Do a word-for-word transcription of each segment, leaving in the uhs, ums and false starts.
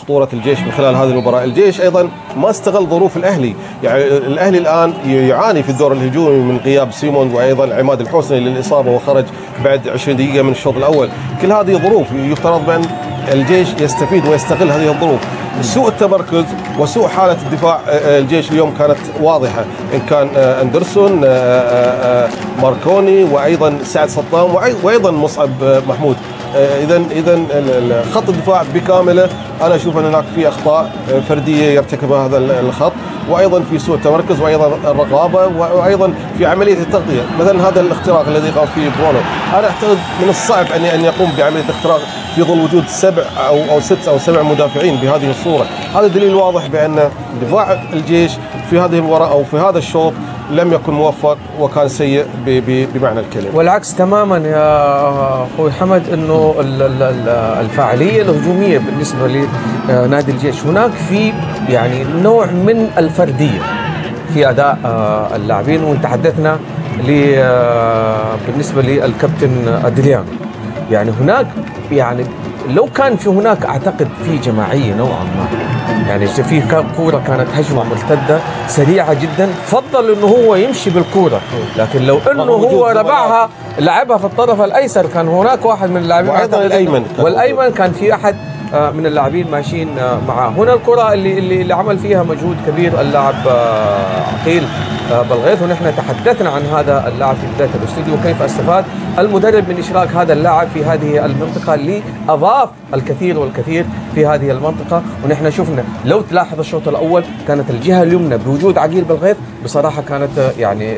خطورة الجيش من خلال هذه المباراة. الجيش أيضا ما استغل ظروف الأهلي، يعني الأهلي الآن يعاني في الدور الهجومي من غياب سيمون وأيضا عماد الحسني للإصابة وخرج بعد عشرين دقيقة من الشوط الأول. كل هذه ظروف يفترض بأن الجيش يستفيد ويستغل هذه الظروف. سوء التمركز وسوء حالة الدفاع الجيش اليوم كانت واضحة، إن كان أندرسون، ماركوني، وأيضا سعد سطام، وأيضا مصعب محمود. إذا إذا خط الدفاع بكامله أنا أشوف أن هناك في أخطاء فردية يرتكبها هذا الخط، وأيضا في سوء التمركز، وأيضا الرقابة، وأيضا في عملية التغطية. مثلا هذا الاختراق الذي قام فيه برونو، أنا أعتقد من الصعب أن أن يقوم بعملية اختراق في ظل وجود سبع أو أو ست أو سبع مدافعين بهذه الصورة. هذا دليل واضح بأن دفاع الجيش في هذه المباراة أو في هذا الشوط لم يكن موفق وكان سيء بمعنى الكلمة. والعكس تماما يا أخوي حمد، أنه الفاعلية الهجومية بالنسبة لنادي الجيش هناك في يعني نوع من الفردية في أداء اللاعبين. وتحدثنا بالنسبة للكابتن أدريانو، يعني هناك يعني لو كان في هناك أعتقد في جماعية نوعا ما، يعني في كورة كانت هجمة مرتدة سريعة جدا، فضل انه هو يمشي بالكورة، لكن لو انه هو ربعها لعبها في الطرف الايسر كان هناك واحد من اللاعبين وايضا الايمن والايمن كان في احد من اللاعبين ماشيين معاه. هنا الكرة اللي اللي عمل فيها مجهود كبير اللاعب عقيل بلغيث، ونحن تحدثنا عن هذا اللاعب في بداية الاستوديو وكيف استفاد المدرب من إشراك هذا اللاعب في هذه المنطقة اللي أضاف الكثير والكثير في هذه المنطقة. ونحن شفنا لو تلاحظ الشوط الأول كانت الجهة اليمنى بوجود عقيل بلغيث بصراحة كانت يعني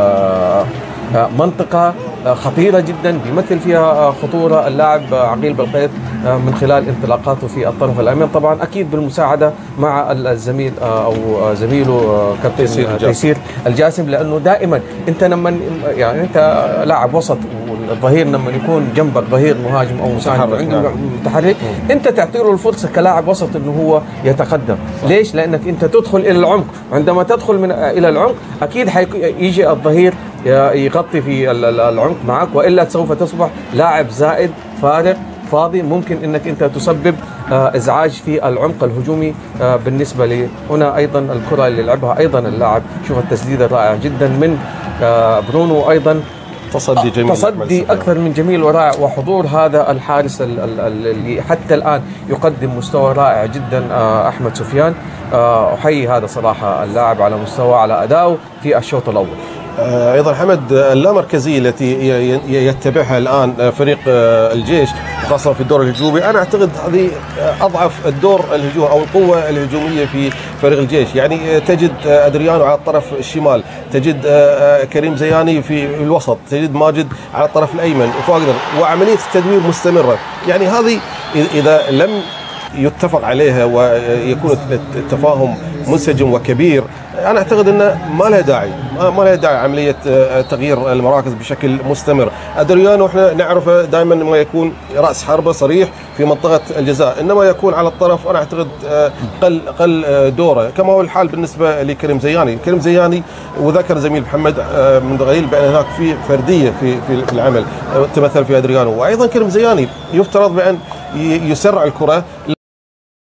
منطقة خطيرة جدا بيمثل فيها خطورة اللاعب عقيل بلغيث من خلال انطلاقاته في الطرف الأيمن، طبعا أكيد بالمساعدة مع الزميل أو زميله كابتن تيسير الجاسم، لأنه دائما أنت لما يعني أنت لاعب وسط والظهير لما يكون جنبك ظهير مهاجم أو مساعد عنده متحرك أنت تعطيه الفرصة كلاعب وسط إنه هو يتقدم. ليش؟ لأنك أنت تدخل إلى العمق، عندما تدخل من إلى العمق أكيد حيجي الظهير يغطي في العمق معك، وإلا سوف تصبح لاعب زائد فارغ فاضي، ممكن انك انت تسبب ازعاج في العمق الهجومي بالنسبه لي. هنا ايضا الكره اللي لعبها ايضا اللاعب، شوف التسديده الرائعه جدا من برونو، وايضا تصدي جميل، تصدي اكثر من جميل ورائع، وحضور هذا الحارس اللي حتى الان يقدم مستوى رائع جدا احمد سفيان. احيي هذا صراحه اللاعب على مستوى على ادائه في الشوط الاول. ايضا حمد اللامركزيه التي يتبعها الان فريق الجيش خاصه في الدور الهجومي، انا اعتقد هذه اضعف الدور الهجومي او القوه الهجوميه في فريق الجيش. يعني تجد ادريانو على الطرف الشمال، تجد كريم زياني في الوسط، تجد ماجد على الطرف الايمن وفاقدر، وعمليه التدوير مستمره. يعني هذه اذا لم يتفق عليها ويكون التفاهم منسجم وكبير، أنا أعتقد أنه ما لها داعي ما لها داعي عملية تغيير المراكز بشكل مستمر. أدريانو إحنا نعرفه دائما ما يكون رأس حربة صريح في منطقة الجزاء، إنما يكون على الطرف أنا أعتقد قل قل دوره، كما هو الحال بالنسبة لكريم زياني. كريم زياني وذكر زميل محمد من قليل بأن هناك في فردية في في العمل تمثل في أدريانو، وأيضا كريم زياني يفترض بأن يسرع الكرة.